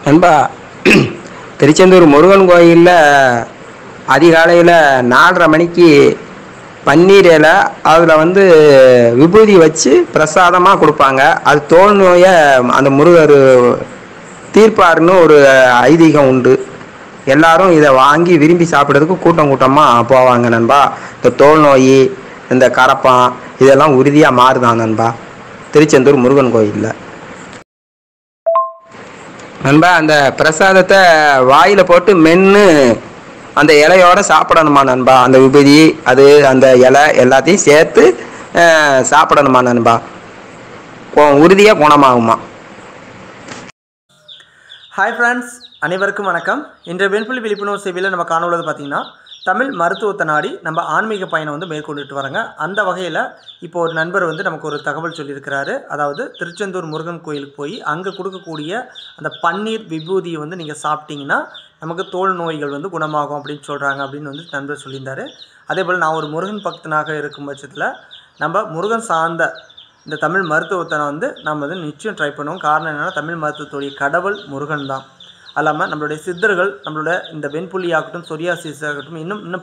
நண்பா, திருச்செந்தூர் முருகன் கோயிலில் அதிகாலையில் 4:30 மணிக்கு பன்னீர் இலை அதில் விபூதி வச்சு பிரசாதமாக கொடுப்பாங்க. அது தோல் நோயை அந்த முருகர் தீர்ப்பாருன்னு ஒரு ஐதீகம் உண்டு. எல்லாரும் இதை வாங்கி விரும்பி சாப்பிட்றதுக்கு கூட்டம் கூட்டமாக போவாங்க நண்பா. இந்த தோல் நோய், இந்த கரப்பான் இதெல்லாம் உறுதியாக மாறுதான் நண்பா திருச்செந்தூர் முருகன் கோயிலில். நண்பா, அந்த பிரசாதத்தை வாயில் போட்டு மென்று அந்த இலையோடு சாப்பிடணுமா நண்பா. அந்த விபூதி அது அந்த இலை எல்லாத்தையும் சேர்த்து சாப்பிடணுமா நண்பா. உறுதியாக குணமாகுமா. ஹாய் ஃப்ரெண்ட்ஸ், அனைவருக்கும் வணக்கம். இன்றைய வெண்புலி விழிப்புணர்வு சேவையில் நம்ம காணொலிது பார்த்திங்கன்னா தமிழ் மருத்துவத்தை நாடி நம்ம ஆன்மீக பயணம் மேற்கொண்டுட்டு வராங்க. அந்த வகையில் இப்போ ஒரு நண்பர் நமக்கு ஒரு தகவல் சொல்லியிருக்கிறாரு. அதாவது திருச்செந்தூர் முருகன் கோயிலுக்கு போய் அங்கே கொடுக்கக்கூடிய அந்த பன்னீர் விபூதியை நீங்கள் சாப்பிட்டீங்கன்னா நமக்கு தோல் நோய்கள் குணமாகும் அப்படின்னு சொல்கிறாங்க அப்படின்னு நண்பர் சொல்லியிருந்தார். அதே போல் நான் ஒரு முருகன் பக்தனாக இருக்கும் பட்சத்தில் நம்ம முருகன் சார்ந்த இந்த தமிழ் மருத்துவத்தை நம்ம நிச்சயம் ட்ரை பண்ணுவோம். காரணம் என்னென்னா, தமிழ் மருத்துவத்துடைய கடவுள் முருகன் தான். அல்லாமல் நம்மளுடைய சித்தர்கள், நம்மளோட இந்த வெண்புலி ஆகட்டும், சொரியாசிஸ் ஆகட்டும், இன்னும்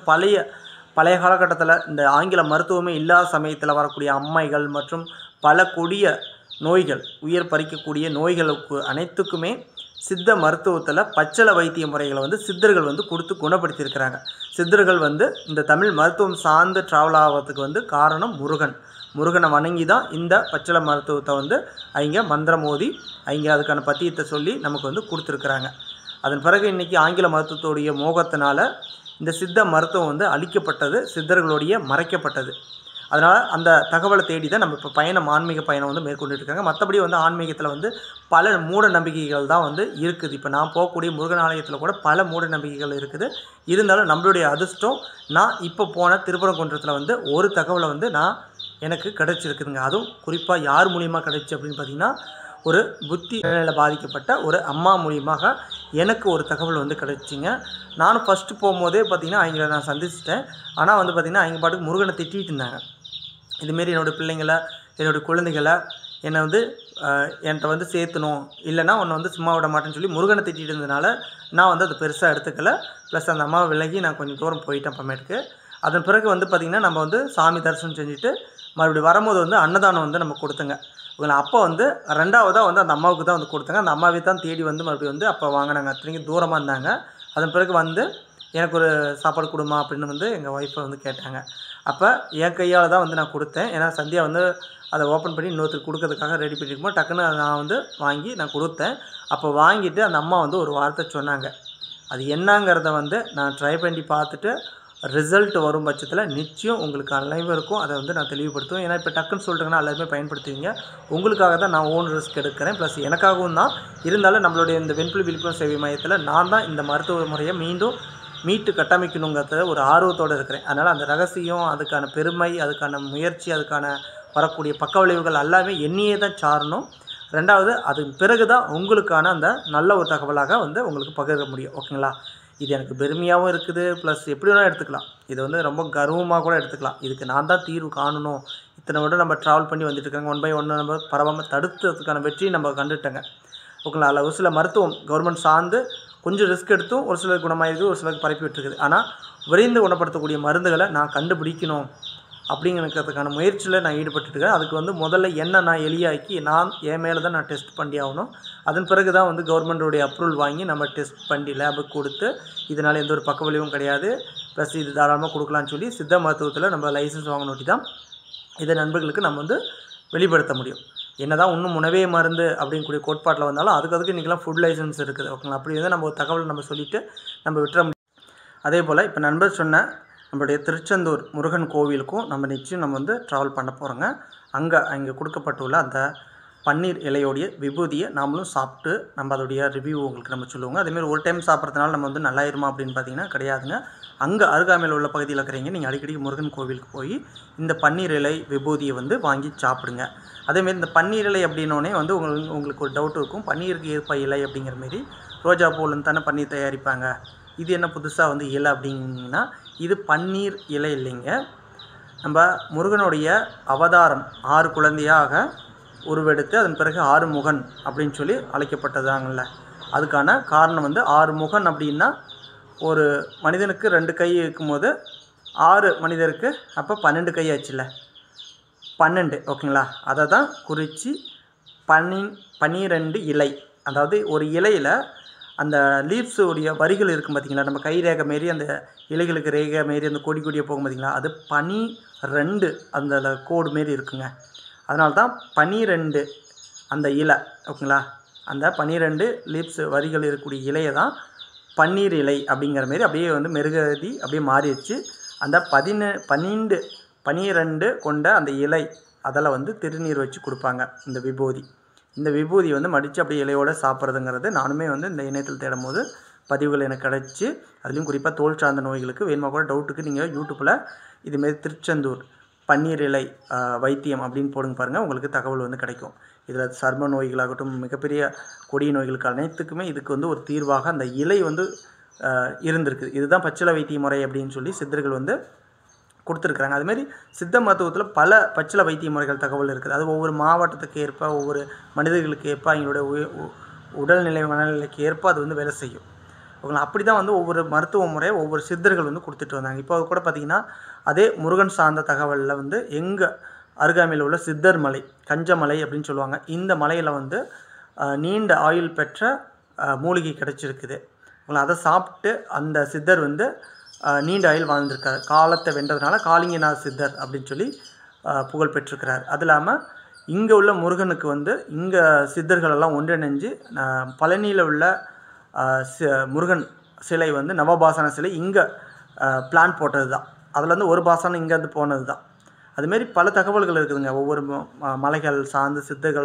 பழைய காலகட்டத்தில் இந்த ஆங்கில மருத்துவமே இல்லாத சமயத்தில் வரக்கூடிய அம்மைகள் மற்றும் பல கொடிய நோய்கள், உயிர் பறிக்கக்கூடிய நோய்களுக்கு அனைத்துக்குமே சித்த மருத்துவத்தில் பச்சளை வைத்திய முறைகளை சித்தர்கள் கொடுத்து குணப்படுத்தியிருக்கிறாங்க. சித்தர்கள் இந்த தமிழ் மருத்துவம் சார்ந்து ட்ராவல் ஆகிறதுக்கு காரணம் முருகனை வணங்கி தான் இந்த பச்சளை மருத்துவத்தை அவங்க மந்திரம் ஓதி அவங்க அதுக்கான பத்தியத்தை சொல்லி நமக்கு கொடுத்துருக்குறாங்க. அதன் பிறகு இன்றைக்கி ஆங்கில மருத்துவத்துடைய மோகத்தினால இந்த சித்த மருத்துவம் அழிக்கப்பட்டது, சித்தர்களுடைய மறைக்கப்பட்டது. அதனால் அந்த தகவலை தேடி தான் நம்ம இப்போ ஆன்மீக பயணம் மேற்கொண்டுட்டு இருக்காங்க. மற்றபடி ஆன்மீகத்தில் பல மூட நம்பிக்கைகள் தான் இருக்குது. இப்போ நான் போகக்கூடிய முருகன் ஆலயத்தில் கூட பல மூட நம்பிக்கைகள் இருக்குது. இருந்தாலும் நம்மளுடைய அதிர்ஷ்டம், நான் இப்போ போன திருப்பரங்குன்றத்தில் ஒரு தகவலை எனக்கு கிடச்சிருக்குதுங்க. அதுவும் குறிப்பாக யார் மூலியமாக கிடச்சி அப்படின்னு பார்த்திங்கன்னா, ஒரு புத்தி நிலையில் பாதிக்கப்பட்ட ஒரு அம்மா மூலியமாக எனக்கு ஒரு தகவல் கிடச்சிங்க. நானும் ஃபஸ்ட்டு போகும்போதே பார்த்திங்கன்னா அவங்கள நான் சந்திச்சிட்டேன். ஆனால் பார்த்திங்கன்னா அவங்க பாட்டுக்கு முருகனை திட்டிகிட்டு இருந்தாங்க. இதுமாரி என்னோடய பிள்ளைங்களை, என்னோடய குழந்தைகளை என்னை என்கிட்ட சேர்த்தணும், இல்லைனா உன்னை சும்மா விட மாட்டேன்னு சொல்லி முருகனை திட்டிகிட்டு இருந்ததுனால நான் அதை பெருசாக எடுத்துக்கலை. ப்ளஸ் அந்த அம்மாவை விலகி நான் கொஞ்சம் தூரம் போயிட்டேன் அப்புறமேட்டுக்கு. அதன் பிறகு பார்த்திங்கன்னா நம்ம சாமி தரிசனம் செஞ்சுட்டு மறுபடியும் வரும்போது அன்னதானம் நம்ம கொடுத்தங்க. இவங்களை அப்போ ரெண்டாவதாக அந்த அம்மாவுக்கு தான் கொடுத்தாங்க. அந்த அம்மாவே தான் தேடி மறுபடியும் அப்போ வாங்கினாங்க. அத்தனைக்கும் தூரமாக இருந்தாங்க. அதன் பிறகு எனக்கு ஒரு சாப்பாடு கொடுமா அப்படின்னு எங்கள் ஒய்ஃபை கேட்டாங்க. அப்போ என் கையால் தான் நான் கொடுத்தேன். ஏன்னா சந்தியா அதை ஓப்பன் பண்ணி இன்னொருத்தருக்கு கொடுக்கறதுக்காக ரெடி பண்ணியிருக்கும்போது டக்குன்னு நான் வாங்கி நான் கொடுத்தேன். அப்போ வாங்கிட்டு அந்த அம்மா ஒரு வார்த்தை சொன்னாங்க. அது என்னங்கிறத நான் ட்ரை பண்ணி பார்த்துட்டு ரிசல்ட் வரும் பட்சத்தில் நிச்சயம் உங்களுக்கு அனைவருக்கும் அதை நான் தெளிவுபடுத்துவேன். ஏன்னா இப்போ டக்குன்னு சொல்லிட்டுங்கன்னா எல்லாருமே பயன்படுத்துவீங்க. உங்களுக்காக தான் நான் ஓன் ரிஸ்க் எடுக்கிறேன், ப்ளஸ் எனக்காகவும் தான். இருந்தாலும் நம்மளுடைய இந்த வெண்புலி விழிப்புணர்வு சேவை மையத்தில் நான் தான் இந்த மருத்துவ முறையை மீட்டு கட்டமைக்கணுங்கிறத ஒரு ஆர்வத்தோடு இருக்கிறேன். அதனால் அந்த ரகசியம், அதுக்கான பெருமை, அதுக்கான முயற்சி, அதுக்கான வரக்கூடிய பக்க விளைவுகள் எல்லாமே என்னையே தான் சாரணும். ரெண்டாவது, அதுக்கு பிறகு தான் உங்களுக்கான அந்த நல்ல ஒரு தகவலாக உங்களுக்கு பகிர முடியும். ஓகேங்களா? இது எனக்கு பெருமையாகவும் இருக்குது, ப்ளஸ் எப்படி வேணால் எடுத்துக்கலாம். இது ரொம்ப கர்வமாக கூட எடுத்துக்கலாம். இதுக்கு நான் தான் தீர்வு காணணும். இத்தனை விட நம்ம ட்ராவல் பண்ணி வந்துட்டு இருக்காங்க. 1 by 1 நம்ம பரவாமல் தடுத்ததுக்கான வெற்றியை நம்ம கண்டுட்டேங்க. ஓகேங்களா? அதில் ஒரு சில மருத்துவம் கவர்மெண்ட் சார்ந்து கொஞ்சம் ரிஸ்க் எடுத்தும் ஒரு சிலருக்கு குணமாயிருக்குது, ஒரு சிலருக்கு பரப்பி விட்டுருக்குது. ஆனால் விரைந்து குணப்படுத்தக்கூடிய மருந்துகளை நான் கண்டுபிடிக்கணும் அப்படிங்கிறதுக்கான முயற்சியில் நான் ஈடுபட்டுருக்கேன். அதுக்கு முதல்ல என்ன நான் எளியாக்கி என் மேலே தான் நான் டெஸ்ட் பண்ணி ஆகணும். அதன் பிறகு தான் கவர்மெண்ட்டுடைய அப்ரூவல் வாங்கி நம்ம டெஸ்ட் பண்ணி லேபுக்கு கொடுத்து இதனால் எந்த ஒரு பக்க விளைவும் கிடையாது, ப்ளஸ் இது தாராளமாக கொடுக்கலான்னு சொல்லி சித்த மருத்துவத்தில் நம்ம லைசன்ஸ் வாங்கினோட்டி தான் இதை நண்பர்களுக்கு நம்ம வெளிப்படுத்த முடியும். என்ன தான் இன்னும் உணவே மருந்து அப்படிங்கக்கூடிய கோட்பாட்டில் வந்தாலும் அதுக்கு இன்றைக்கெலாம் ஃபுட் லைசன்ஸ் இருக்குது. ஓகேங்களா? அப்படி நம்ம ஒரு தகவல் நம்ம சொல்லிவிட்டு நம்ம விட்டுற முடியும். அதே போல் இப்போ நண்பர் சொன்ன நம்மளுடைய திருச்செந்தூர் முருகன் கோவிலுக்கும் நம்ம நிச்சயம் நம்ம ட்ராவல் பண்ண போகிறோங்க. அங்கே கொடுக்கப்பட்டுள்ள அந்த பன்னீர் இலையோடைய விபூதியை நாமளும் சாப்பிட்டு நம்ம அதோடைய ரிவ்யூ உங்களுக்கு நம்ம சொல்லுவோங்க. அதேமாதிரி ஒரு டைம் சாப்பிட்றதுனால நம்ம நல்லாயிருமா அப்படின்னு பார்த்தீங்கன்னா கிடையாதுங்க. அங்கே அருகாமையில் உள்ள பகுதியில் இருக்கிறீங்க, நீங்கள் அடிக்கடி முருகன் கோவிலுக்கு போய் இந்த பன்னீர் இலை விபூதியை வாங்கி சாப்பிடுங்க. அதேமாரி இந்த பன்னீர் இலை அப்படின்னோடனே உங்களுக்கு ஒரு டவுட் இருக்கும். பன்னீருக்கு ஏற்ப இலை அப்படிங்கிற மாரி ரோஜா பூலேருந்து தானே பன்னீர் தயாரிப்பாங்க, இது என்ன புதுசாக இலை அப்படிங்கன்னா, இது பன்னீர் இலை இல்லைங்க. நம்ம முருகனுடைய அவதாரம் 6 குழந்தையாக உருவெடுத்து அதன் பிறகு 6 முகன் அப்படின்னு சொல்லி அழைக்கப்பட்டதாங்கல்ல. அதுக்கான காரணம் வந்து 6 முகன் அப்படின்னா ஒரு மனிதனுக்கு 2 கை இருக்கும்போது 6 மனிதருக்கு அப்போ 12 கை ஆச்சுல்ல, 12 ஓகேங்களா. அதை தான் குறித்து 12 இலை, அதாவது ஒரு இலையில் அந்த லீவ்ஸு உடைய வரிகள் இருக்கும் பார்த்திங்களா, நம்ம கை ரேகை மாரி அந்த இலைகளுக்கு ரேகை மாரி அந்த கொடி கொடியை போகும் பார்த்திங்களா, அது 12 அந்த கோடு மாரி இருக்குங்க. அதனால தான் 12 அந்த இலை ஓகேங்களா. அந்த 12 லீவ்ஸ் வரிகள் இருக்கக்கூடிய இலையை தான் பன்னீர் இலை அப்படிங்கிற மாரி அப்படியே வந்து மெருகதி அப்படியே மாறிடுச்சு. அந்த 12 கொண்ட அந்த இலை அதில் வந்து திருநீர் வச்சு கொடுப்பாங்க இந்த விபூதி. இந்த விபூதி வந்து மடித்து அப்படியே இலையோடு சாப்பிட்றதுங்கிறது நானுமே வந்து இந்த இணையத்தில் தேடும் போது பதிவுகள் எனக்கு கிடச்சி. அதுலேயும் குறிப்பாக தோல் சார்ந்த நோய்களுக்கு வேணுமா கூட டவுட்டுக்கு நீங்கள் யூடியூப்பில் இதுமாரி திருச்செந்தூர் பன்னீர் இலை வைத்தியம் அப்படின்னு போடுங்க பாருங்கள், உங்களுக்கு தகவல் வந்து கிடைக்கும். இதில் சர்ம நோய்களாகட்டும் மிகப்பெரிய கொடிய நோய்களுக்கு அனைத்துக்குமே இதுக்கு வந்து ஒரு தீர்வாக அந்த இலை வந்து இருந்திருக்குது. இதுதான் பச்சிலை வைத்திய முறை அப்படின்னு சொல்லி சித்தர்கள் வந்து கொடுத்துருக்குறாங்க. அதுமாரி சித்த மருத்துவத்தில் பல பச்சிலை வைத்திய முறைகள் தகவல் இருக்குது. அது ஒவ்வொரு மாவட்டத்துக்கு ஏற்ப ஒவ்வொரு மனிதர்களுக்கு ஏற்ப அவங்களுடைய உடல்நிலை மனநிலைக்கு ஏற்ப அது வந்து வேலை செய்யும் ஓகேங்களா. அப்படி தான் வந்து ஒவ்வொரு மருத்துவ முறையை ஒவ்வொரு சித்தர்கள் வந்து கொடுத்துட்டு வந்தாங்க. இப்போ கூட பார்த்திங்கன்னா அதே முருகன் சார்ந்த தகவலில் வந்து எங்கள் அருகாமையில் உள்ள சித்தர் மலை, கஞ்சமலை அப்படின்னு சொல்லுவாங்க. இந்த மலையில் வந்து நீண்ட ஆயுள் பெற்ற மூலிகை கிடச்சிருக்குது. அதை சாப்பிட்டு அந்த சித்தர் வந்து நீண்ட ஆயுள் வாழ்ந்திருக்கார். காலத்தை வென்றதுனால காளிங்கநாத சித்தர் அப்படின்னு சொல்லி புகழ் பெற்றிருக்கிறார். அது இல்லாமல் இங்கே உள்ள முருகனுக்கு வந்து இங்கே சித்தர்களெல்லாம் ஒன்றிணைஞ்சு பழனியில் உள்ள முருகன் சிலை வந்து நவபாசன சிலை இங்கே பிளான் போட்டது தான். அதில் வந்து ஒரு பாசனம் இங்கேருந்து போனது தான். அதுமாரி பல தகவல்கள் இருக்குதுங்க. ஒவ்வொரு மலைகள் சார்ந்து சித்தர்கள்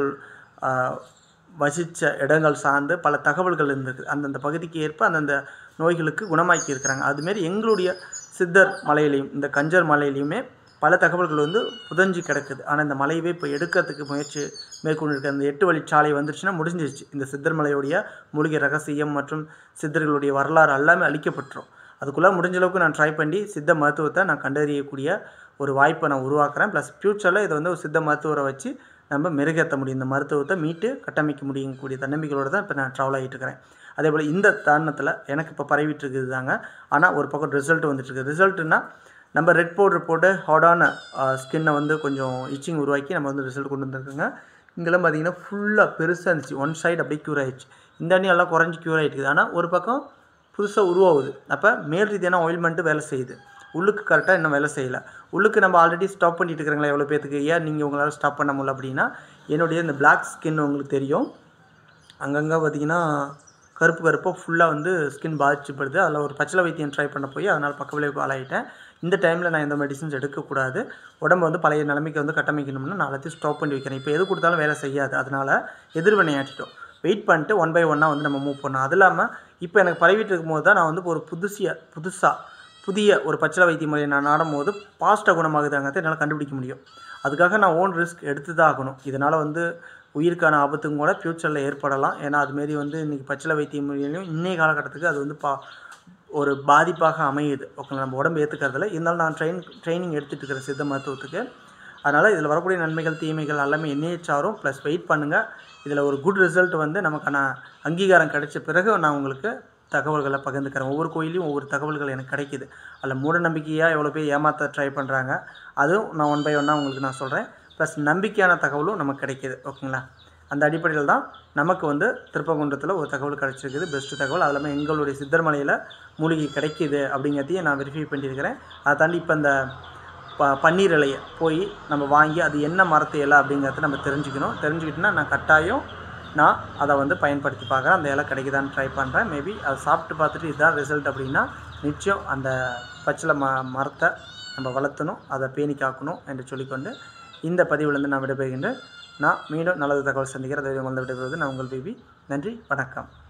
வசித்த இடங்கள் சார்ந்து பல தகவல்கள் இருந்திருக்கு. அந்தந்த பகுதிக்கு ஏற்ப அந்தந்த நோய்களுக்கு குணமாக்கி இருக்கிறாங்க. அதுமாரி எங்களுடைய சித்தர் மலையிலையும் இந்த கஞ்சர் மலையிலையுமே பல தகவல்கள் வந்து புதஞ்சு கிடக்குது. ஆனால் இந்த மலையவே இப்போ எடுக்கிறதுக்கு முயற்சி மேற்கொண்டிருக்க அந்த 8 வழிச்சாலை வந்துருச்சுன்னா முடிஞ்சிருச்சு. இந்த சித்தர் மலையுடைய மூலிகை ரகசியம் மற்றும் சித்தர்களுடைய வரலாறு எல்லாமே அழிக்கப்பட்டுரும். அதுக்குள்ளே முடிஞ்ச அளவுக்கு நான் ட்ரை பண்ணி சித்த மருத்துவத்தை நான் கண்டறியக்கூடிய ஒரு வாய்ப்பை நான் உருவாக்குறேன். ப்ளஸ் ஃப்யூச்சரில் இதை வந்து ஒரு சித்த மருத்துவரை வச்சு நம்ம மெருகேற்ற முடியும், இந்த மருத்துவத்தை மீட்டு கட்டமைக்க முடியக்கூடிய தன்னம்பிக்கையோடு தான் இப்போ நான் ட்ராவல் ஆகிட்டு இருக்கிறேன். அதே போல் இந்த தருணத்தில் எனக்கு இப்போ பரவிட்டு இருக்குது தாங்க. ஆனால் ஒரு பக்கம் ரிசல்ட் வந்துட்டுருக்கு. ரிசல்ட்டுன்னா நம்ம ரெட் பவுடர் போட்டு ஹார்டான ஸ்கின்னை வந்து கொஞ்சம் இச்சிங் உருவாக்கி நம்ம வந்து ரிசல்ட் கொண்டு வந்துருக்குங்க. இங்கெல்லாம் பார்த்திங்கன்னா ஃபுல்லாக பெருசாக இருந்துச்சு, ஒன் சைடு அப்படியே க்யூர் ஆகிடுச்சு. இந்த அண்ணி எல்லாம் குறைஞ்சி க்யூர் ஆகிட்டுருக்குது. ஆனால் ஒரு பக்கம் புதுசாக உருவாகுது. அப்போ மேல் ரீதியான ஆயில்மெண்ட்டு வேலை செய்யுது, உள்ளுக்கு கரெக்டாக இன்னும் வேலை செய்யலை. உள்ளுக்கு நம்ம ஆல்ரெடி ஸ்டாப் பண்ணிட்டு இருக்கிறாங்களா எவ்வளோ பேத்துக்கு, ஏன் நீங்கள் உங்களால் ஸ்டாப் பண்ண முடியல அப்படின்னா, என்னுடைய இந்த பிளாக் ஸ்கின் உங்களுக்கு தெரியும், அங்கங்கே பார்த்திங்கன்னா கருப்பாக ஃபுல்லாக வந்து ஸ்கின் பாதிச்சுப்படுது. அதில் ஒரு பச்சிலை வைத்தியம் ட்ரை பண்ண போய் அதனால் பக்க விளைவுக்கு ஆளாயிட்டேன். இந்த டைமில் நான் எந்த மெடிசன்ஸ் எடுக்கக்கூடாது, உடம்பு வந்து பழைய நிலைமைக்கு வந்து கட்டமைக்கணும்னா நான் எல்லாத்தையும் ஸ்டாப் பண்ணி வைக்கிறேன். இப்போ எது கொடுத்தாலும் வேலை செய்யாது, அதனால் எதிர்வினையாற்றிட்டோம். வெயிட் பண்ணிட்டு 1 by 1 வந்து நம்ம மூவ் பண்ணோம். அது இல்லாமல் இப்போ எனக்கு பரவிட்டு இருக்கும்போது தான் நான் வந்து ஒரு புதிய ஒரு பச்சிலை வைத்திய முறையை நான் நாடும் போது பாஸ்ட்டாக குணமாகுதாங்கிறத என்னால் கண்டுபிடிக்க முடியும். அதுக்காக நான் ஓன் ரிஸ்க் எடுத்து தான் ஆகணும். இதனால் வந்து உயிருக்கான ஆபத்தும் கூட ஃப்யூச்சரில் ஏற்படலாம். ஏன்னா அதுமாரி வந்து இன்றைக்கி பச்சிலை வைத்திய முறையிலையும் இன்றைய காலகட்டத்துக்கு அது வந்து ஒரு பாதிப்பாக அமையுது ஓகேங்களா. நம்ம உடம்பு ஏற்றுக்கிறதுல இருந்தாலும் நான் ட்ரைனிங் எடுத்துகிட்டு இருக்கிறேன் சித்த மருத்துவத்துக்கு. அதனால் இதில் வரக்கூடிய நன்மைகள் தீமைகள் எல்லாமே என்னையே சாரும். ப்ளஸ் வெயிட் பண்ணுங்கள், இதில் ஒரு குட் ரிசல்ட் வந்து நமக்கான அங்கீகாரம் கிடைச்ச பிறகு நான் உங்களுக்கு தகவல்களை பகிர்ந்துக்கிறேன். ஒவ்வொரு கோயிலையும் ஒவ்வொரு தகவல்கள் எனக்கு கிடைக்கிது. அதில் மூட நம்பிக்கையாக எவ்வளோ பேர் ஏமாற்ற ட்ரை பண்ணுறாங்க, அதுவும் நான் 1 by 1 உங்களுக்கு நான் சொல்கிறேன். ப்ளஸ் நம்பிக்கையான தகவலும் நமக்கு கிடைக்கிது ஓகேங்களா. அந்த அடிப்படையில் தான் நமக்கு வந்து திருப்பங்குன்றத்தில் ஒரு தகவல் கிடச்சிருக்குது, பெஸ்ட்டு தகவல். அது இல்லாமல் எங்களுடைய சித்தர்மலையில் மூலிகை கிடைக்கிது அப்படிங்கிறதையும் நான் வெரிஃபை பண்ணியிருக்கிறேன். அதை தாண்டி இப்போ இந்த பன்னீர் இலையை போய் நம்ம வாங்கி அது என்ன மரத்து இலை அப்படிங்கிறத நம்ம தெரிஞ்சுக்கிட்டோன்னா நான் கட்டாயம் நான் அதை வந்து பயன்படுத்தி பார்க்குறேன். அந்த இலை கிடைக்குதான்னு ட்ரை பண்ணுறேன். மேபி அதை சாப்பிட்டு பார்த்துட்டு இதுதான் ரிசல்ட் அப்படின்னா நிச்சயம் அந்த பச்சிலை மரத்தை நம்ம வளர்த்தணும், அதை பேணி காக்கணும் என்று சொல்லிக்கொண்டு இந்த பதிவிலிருந்து நான் விடைபெறுகின்றேன். நான் மீண்டும் நல்லது தகவல் சந்திக்கிறேன். அதை வந்து விடைபெறுவது நான் உங்கள் பிபி. நன்றி, வணக்கம்.